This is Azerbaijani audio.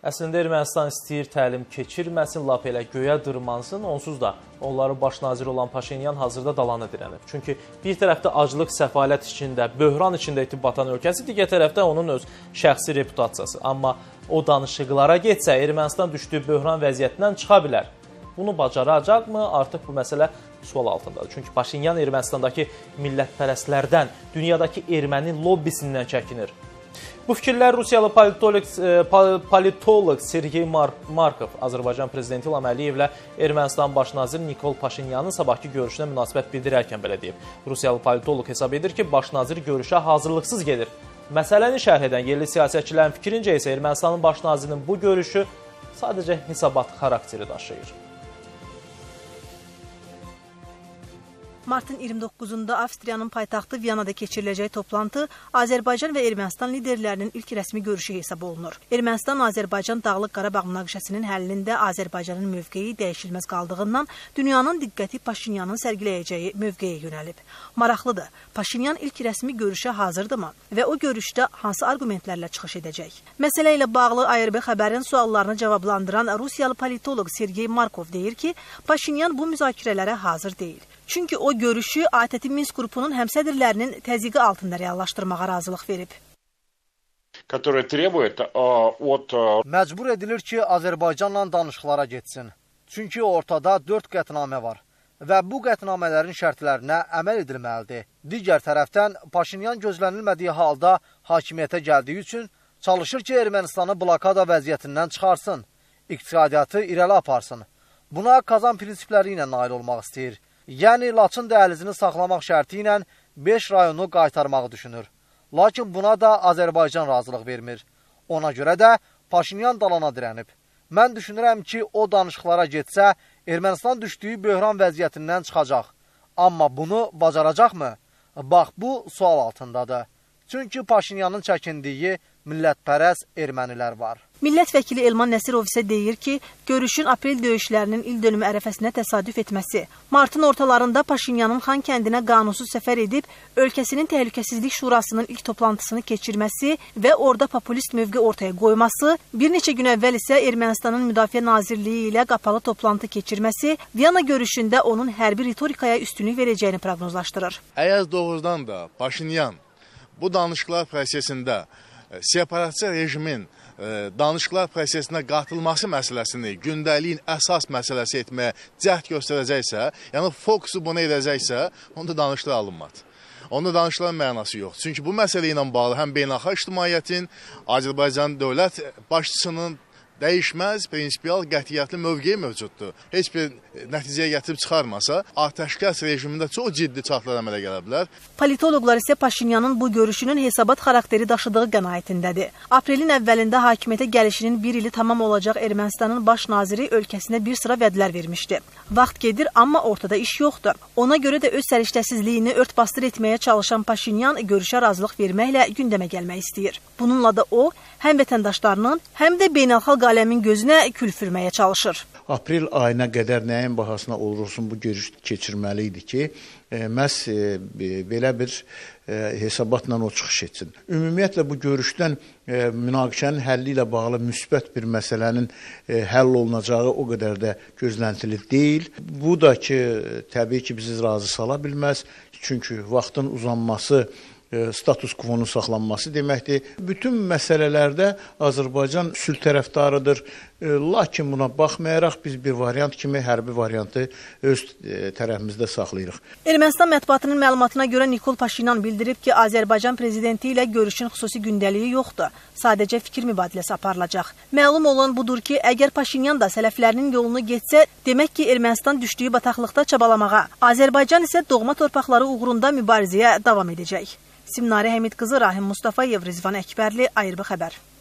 Əslində Ermənistan istəyir təlim keçirməsin, lap elə göyə dırmansın, onsuz da onların baş naziri olan Paşinyan hazırda dalana dirənib. Çünki bir tərəfdə aclıq, səfalət içində, böhran içində itib batan ölkəsi, digər tərəfdə onun öz şəxsi reputasiyası. Amma o danışıqlara getsə, Ermənistan düşdüyü böhran vəziyyətindən çıxa bilər. Bunu bacaracaqmı? Artıq bu məsələ sual altındadır. Çünki Paşinyan Ermənistandakı millətpərəstlərdən, dünyadakı erməni lobbisindən çəkinir. Bu fikirlər Rusiyalı politoloq Sergey Markov Azərbaycan prezidenti İlham Əliyevlə Ermənistan baş naziri Nikol Paşinyanın sabahki görüşünə münasibət bildirərkən belə deyib. Rusiyalı politoloq hesab edir ki, baş nazir görüşə hazırlıqsız gedir. Məsələni şərh edən yerli siyasətçilərin fikrincə isə Ermənistanın baş nazirinin bu görüşü sadəcə hesabat xarakteri daşıyır. Martın 29-da Avstriyanın paytaxtı Viyanada keçiriləcək toplantı Azərbaycan və Ermənistan liderlərinin ilk rəsmi görüşü hesab olunur. Ermənistan-Azərbaycan Dağlıq Qarabağ münaqişəsinin həllində Azərbaycanın mövqeyi dəyişilməz qaldığından dünyanın diqqəti Paşinyanın sərgiləyəcəyi mövqeyə yönəlib. Maraqlıdır, Paşinyan ilk rəsmi görüşə hazırdırmı və o görüşdə hansı argumentlərlə çıxış edəcək? Məsələ ilə bağlı ARB xəbərin suallarını cavablandıran Rusiyalı politoloq Sergey Markov deyir ki, Paşinyan bu müzakirələrə hazır deyil. Çünki o görüşü ATƏT Minsk qrupunun həmsədrlərinin təzyiqi altında reallaşdırmağa razılıq verib. Məcbur edilir ki, Azərbaycanla danışıqlara getsin. Çünki ortada 4 qətnamə var və bu qətnamələrin şərtlərinə əməl edilməlidir. Digər tərəfdən Paşinyan gözlənilmədiyi halda hakimiyyətə gəldiyi üçün çalışır ki, Ermənistanı blokada vəziyyətindən çıxarsın, iqtisadiyyatı irəli aparsın. Buna Kazan prinsipləri ilə nail olmaq istəyir. Yəni, Laçın dəhlizini saxlamaq şərti ilə 5 rayonu qaytarmağı düşünür. Lakin buna da Azərbaycan razılıq vermir. Ona görə də Paşinyan dalana dirənib. Mən düşünürəm ki, o danışıqlara getsə, Ermənistan düşdüyü böhran vəziyyətindən çıxacaq. Amma bunu bacaracaqmı? Bax, bu sual altındadır. Çünki Paşinyanın çəkindiyi millətpərəst ermənilər var. Millət vəkili Elman Nəsirov isə deyir ki, görüşün aprel döyüşlərinin il dönümü ərəfəsinə təsadüf etməsi, martın ortalarında Paşinyanın Xan kəndinə qanunsuz səfər edib, ölkəsinin Təhlükəsizlik Şurasının ilk toplantısını keçirməsi və orada populist mövqe ortaya qoyması, bir neçə gün əvvəl isə Ermənistanın Müdafiə Nazirliyi ilə qapalı toplantı keçirməsi Viyana görüşündə onun hərbi ritorikaya üstünlük verəcəyini proqnozlaşdırır. Əgər doğrudan da Paşinyan bu danışıqlar prosesində separatçı rejimin danışıqlar prosesinə qatılması məsələsini gündəliyin əsas məsələsi etməyə cəhd göstərəcəksə, yəni fokusu buna edəcəksə, onda danışıqlar alınmadı. Onda danışıqların mənası yox. Çünki bu məsələ ilə bağlı həm beynəlxalq ictimaiyyətin, Azərbaycan dövlət başçısının dəyişməz, prinsipial, qətiyyətli mövqeyi mövcuddur. Heç bir nəticəyə gətirib çıxarmasa, atəşkəs rejimində çox ciddi çatlar əmələ gələ bilər. Politoloqlar isə Paşinyanın bu görüşünün hesabat xarakteri daşıdığı qənaətindədir. Aprelin əvvəlində hakimiyyətə gəlişinin bir ili tamam olacaq Ermənistanın baş naziri ölkəsinə bir sıra vədlər vermişdi. Vaxt gedir, amma ortada iş yoxdur. Ona görə də öz səriştəsizliyini ört-bastır etməyə çalışan Paşinyan görüşə razılıq verməklə gündəmə gəlmək istəyir. Bununla da o, həm vətəndaşlarının, həm də beynəlxalq aləmin gözünə kül sürməyə çalışır. Aprel ayına qədər nəyin bahasına olursun bu görüş keçirməli idi ki, məhz belə bir hesabatla o çıxış etsin. Ümumiyyətlə bu görüşdən münaqişənin həlli ilə bağlı müsbət bir məsələnin həll olunacağı o qədər də gözləntili deyil. Bu da ki, təbii ki, bizi razı sala bilməz. Çünki vaxtın uzanması, status quo-nun saxlanması deməkdir. Bütün məsələlərdə Azərbaycan sülh tərəfdarıdır. Lakin buna baxmayaraq biz bir variant kimi hərbi variantı öz tərəfimizdə saxlayırıq. Ermənistan mətbuatının məlumatına görə Nikol Paşinyan bildirib ki, Azərbaycan prezidenti ilə görüşün xüsusi gündəliyi yoxdur. Sadəcə fikir mübadiləsi aparılacaq. Məlum olan budur ki, əgər Paşinyan da sələflərinin yolunu getsə, demək ki, Ermənistan düşdüyü bataqlıqda çabalamağa, Azərbaycan isə doğma torpaqları uğrunda mübarizəyə davam edəcək. Simnari Həmid qızı, Rahim Mustafayev, Rizvan Əkbərli, ARB xəbər.